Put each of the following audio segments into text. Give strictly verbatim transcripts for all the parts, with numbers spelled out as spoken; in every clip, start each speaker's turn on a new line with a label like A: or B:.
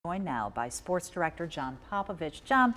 A: Joined now by Sports Director John Popovich. John,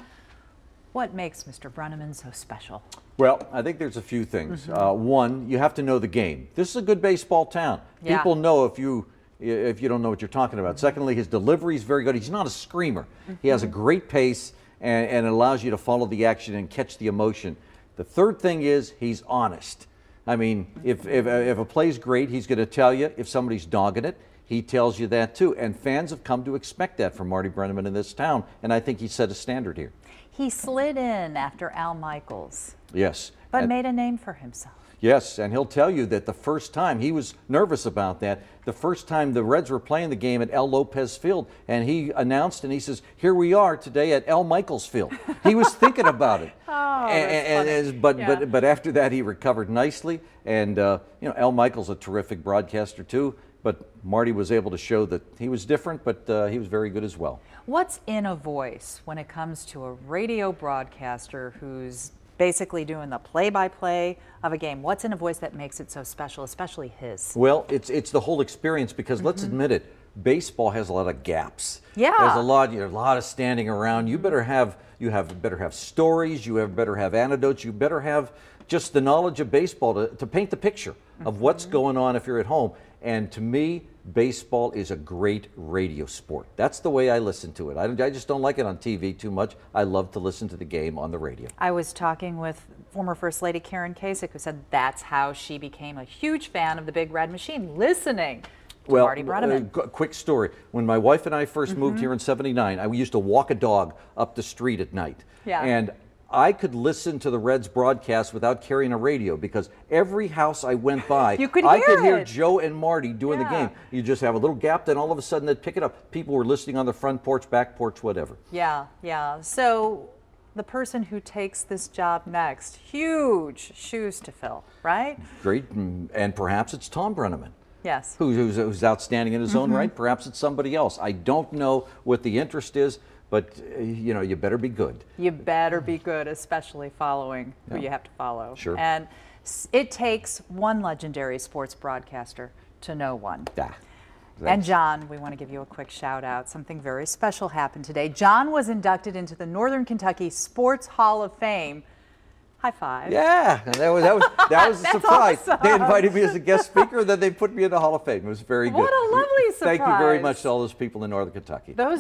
A: what makes Mister Brennaman so special?
B: Well, I think there's a few things. Mm-hmm. uh, one, you have to know the game. This is a good baseball town.
A: Yeah.
B: People know if you if you don't know what you're talking about. Mm-hmm. Secondly, his delivery is very good. He's not a screamer. Mm-hmm. He has a great pace, and, and it allows you to follow the action and catch the emotion. The third thing is he's honest. I mean, if, if, if a play's great, he's going to tell you. If somebody's dogging it, he tells you that too. And fans have come to expect that from Marty Brennaman in this town, and I think he set a standard here.
A: He slid in after Al Michaels.
B: Yes.
A: But
B: and,
A: made a name for himself.
B: Yes, and he'll tell you that the first time, he was nervous about that, the first time the Reds were playing the game at El Lopez Field, and he announced and he says, here we are today at Al Michaels Field. He was thinking about it.
A: Oh,
B: and,
A: that's
B: and, but,
A: yeah.
B: but, but after that, he recovered nicely, and uh, you know, Al Michaels a terrific broadcaster too, but Marty was able to show that he was different, but uh, he was very good as well.
A: What's in a voice when it comes to a radio broadcaster who's basically doing the play-by-play of a game? What's in a voice that makes it so special, especially his?
B: Well, it's it's the whole experience, because mm-hmm. let's admit it, baseball has a lot of gaps.
A: Yeah,
B: there's a lot. There's a lot of standing around. You better have you have better have stories. You have better have anecdotes. You better have just the knowledge of baseball to, to paint the picture mm-hmm. of what's going on if you're at home. And to me, baseball is a great radio sport. That's the way I listen to it. I, I just don't like it on T V too much. I love to listen to the game on the radio.
A: I was talking with former First Lady Karen Kasich, who said that's how she became a huge fan of the Big Red Machine, listening to
B: well,
A: Marty Brennaman.
B: Uh, quick story. When my wife and I first mm-hmm. moved here in seventy-nine, I used to walk a dog up the street at night.
A: Yeah.
B: And I could listen to the Reds broadcast without carrying a radio, because every house I went by,
A: you could
B: I
A: hear
B: could
A: it.
B: hear Joe and Marty doing
A: yeah.
B: the game. You just have a little gap, then all of a sudden they'd pick it up. People were listening on the front porch, back porch, whatever.
A: Yeah, yeah. So the person who takes this job next, huge shoes to fill, right?
B: Great, and perhaps it's Tom Brennaman.
A: Yes.
B: Who's, who's, who's outstanding in his mm-hmm. own right. Perhaps it's somebody else. I don't know what the interest is, but uh, you know, you better be good. You
A: better be good, especially following yeah. who you have to follow.
B: Sure.
A: And it takes one legendary sports broadcaster to know one.
B: Yeah.
A: And John, we want to give you a quick shout out. Something very special happened today. John was inducted into the Northern Kentucky Sports Hall of Fame. High five.
B: Yeah, that was that was that was a surprise.
A: Awesome.
B: They invited me as a guest speaker, and then they put me in the Hall of Fame. It was very good.
A: What a lovely surprise.
B: Thank you very much to all those people in Northern Kentucky.
A: Those